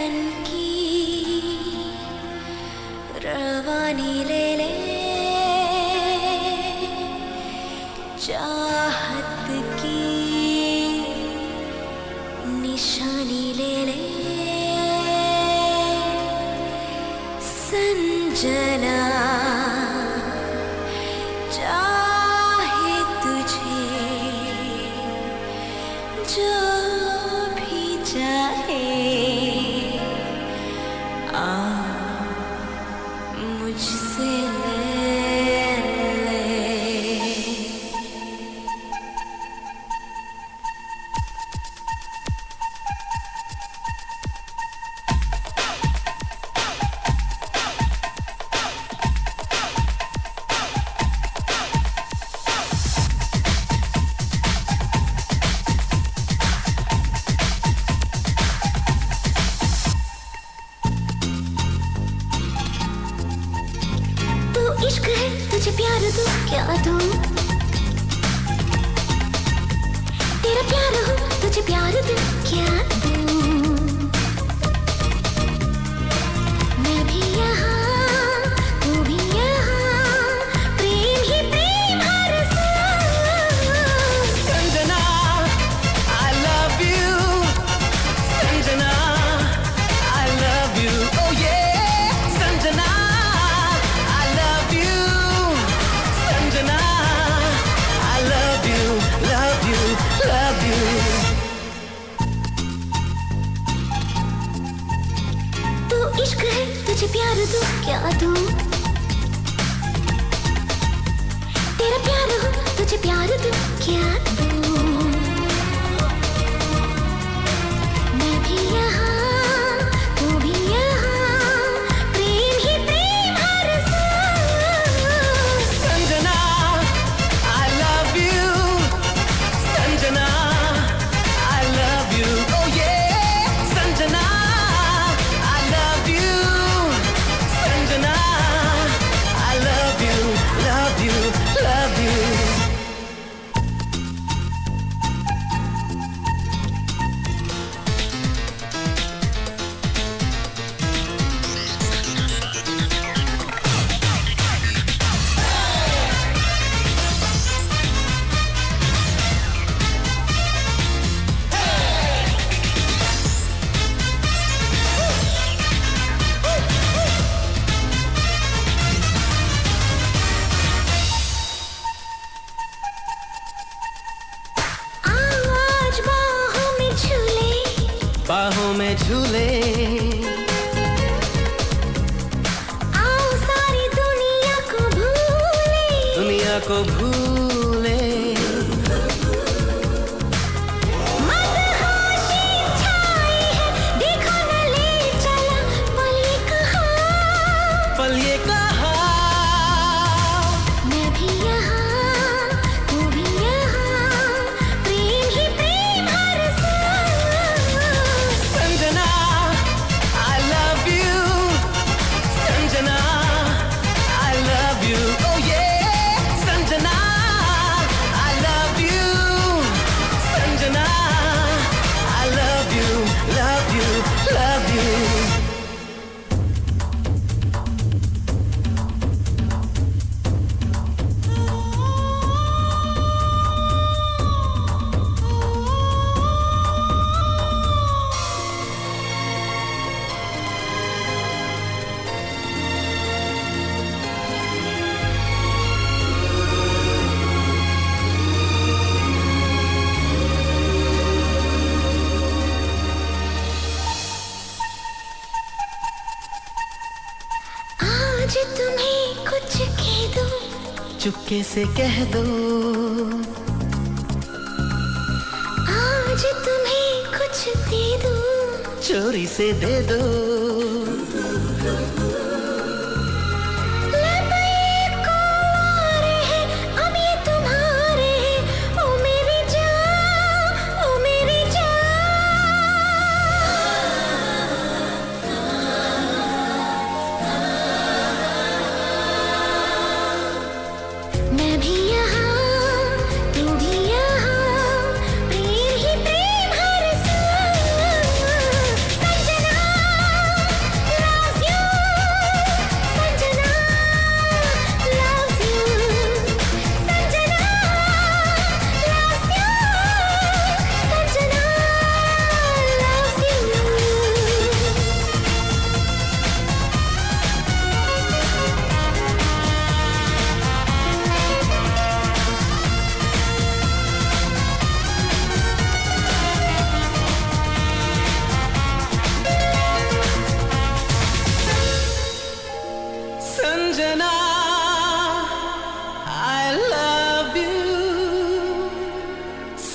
धड़कन की रवानी ले ले, चाहत की निशानी ले ले, संजना चाहे तुझे जो भी चाहे, आ मुझसे ले ले। इश्क है तुझे प्यार दूं क्या दूं, तेरा प्यार हो तुझे प्यार दूं क्या दूं, मैं भी यहाँ तू भी यहाँ, प्रेम ही प्रेम हर सांस। Sanjana I love you, Sanjana I love you, oh yeah, Sanjana Sanjana I love you, love you, love you। तू इश्क है तुझे प्यार दूं क्या दूं, तेरा प्यार हो तुझे प्यार दूं क्या दूं, मैं भी यहाँ तू भी यहाँ, प्रेम ही प्रेम हर सांस। Sanjana I love you, Sanjana I love you, oh yeah, Sanjana I love you, Sanjana I love you, love you, love you। आज बाहों में झूले, बाहों में झूले, आओ सारी दुनिया को भूले, दुनिया को भूले, मदहोशी छाई है, देखो न ले चला पल ये कहाँ, पल ये कहा, मैं भी यहाँ तू भी यहाँ, प्रेम ही प्रेम हर सांस। Sanjana I love you, Sanjana I love you, oh yeah, Sanjana I love you, Sanjana I love you, love you, love you। आज तुम्हें कुछ कह दूं, चुपके से कह दो, आज तुम्हें कुछ दे दूं, चोरी से दे दो, लबे को आ रहे हैं, अब ये तुम्हारे हैं, ओ मेरी जान, ओ मेरी जान। मैं भी यहाँ तू भी यहाँ, प्रेम ही प्रेम हर सांस। Sanjana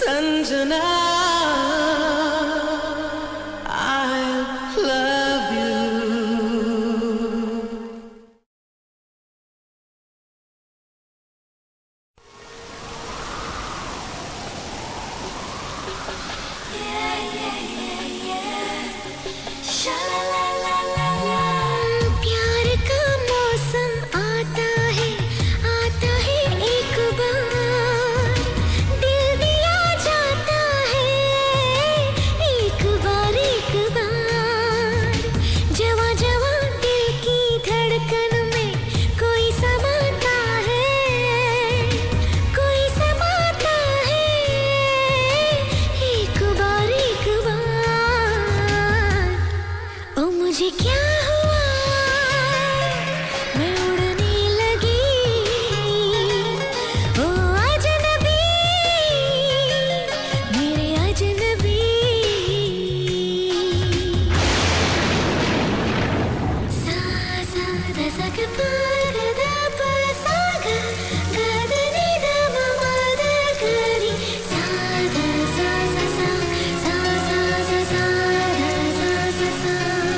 Sanjana, I love you. प्यार का मौसम आता है एक बार, दिल दिया जाता है एक बार, जवा जवा दिल की धड़कन में कोई समाता है, एक बार, ओ मुझे क्या हुआ, मैं उड़ने लगी, ओ अजनबी, मेरे अजनबी। सा सा दा सा ग पा ग दा पा सा ग ग द नि द म म द ग रि सा द सा सा सा सा सा सा सा द सा सा सा।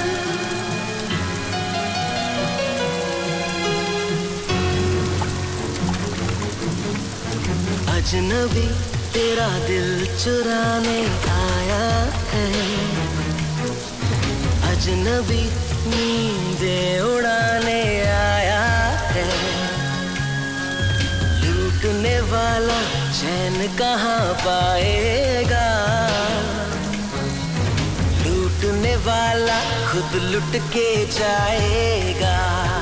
अजनबी तेरा दिल चुराने आया है, अजनबी नींदें उड़ाने आया है, लूटने वाला चैन कहाँ पाएगा, लूटने वाला खुद लुट के जाएगा।